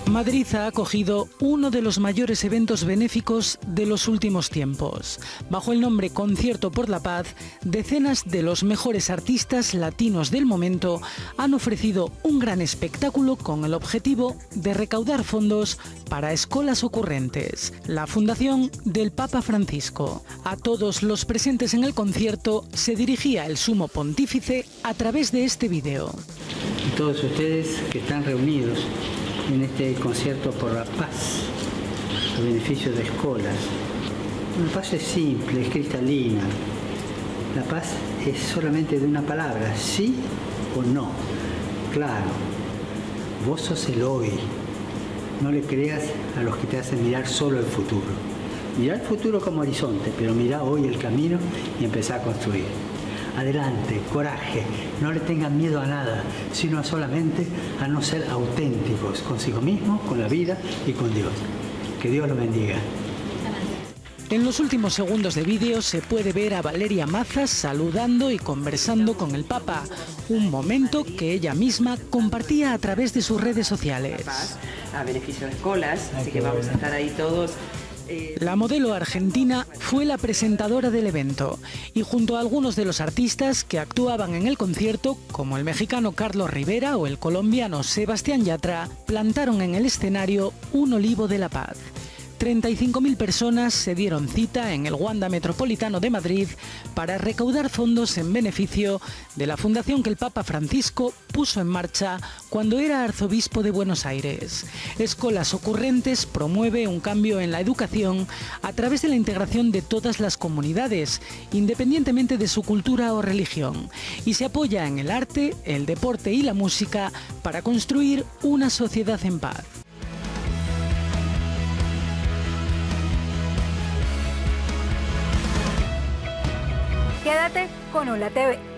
Madrid ha acogido uno de los mayores eventos benéficos de los últimos tiempos. Bajo el nombre Concierto por la Paz, decenas de los mejores artistas latinos del momento han ofrecido un gran espectáculo con el objetivo de recaudar fondos para Escolas Ocurrentes, la fundación del Papa Francisco. A todos los presentes en el concierto se dirigía el Sumo Pontífice a través de este vídeo. Y todos ustedes que están reunidos en este concierto por la paz, los beneficios de escuelas. La paz es simple, es cristalina. La paz es solamente de una palabra, sí o no. Claro, vos sos el hoy. No le creas a los que te hacen mirar solo el futuro. Mirá el futuro como horizonte, pero mirá hoy el camino y empezá a construir. Adelante, coraje, no le tengan miedo a nada, sino solamente a no ser auténticos consigo mismos, con la vida y con Dios. Que Dios los bendiga. En los últimos segundos de vídeo se puede ver a Valeria Mazas saludando y conversando con el Papa, un momento que ella misma compartía a través de sus redes sociales. A beneficio de escuelas, así que vamos a estar ahí todos. La modelo argentina fue la presentadora del evento y junto a algunos de los artistas que actuaban en el concierto, como el mexicano Carlos Rivera o el colombiano Sebastián Yatra, plantaron en el escenario un olivo de la paz. 35.000 personas se dieron cita en el Wanda Metropolitano de Madrid para recaudar fondos en beneficio de la fundación que el Papa Francisco puso en marcha cuando era arzobispo de Buenos Aires. Escolas Ocurrentes promueve un cambio en la educación a través de la integración de todas las comunidades, independientemente de su cultura o religión, y se apoya en el arte, el deporte y la música para construir una sociedad en paz. Quédate con Hola TV.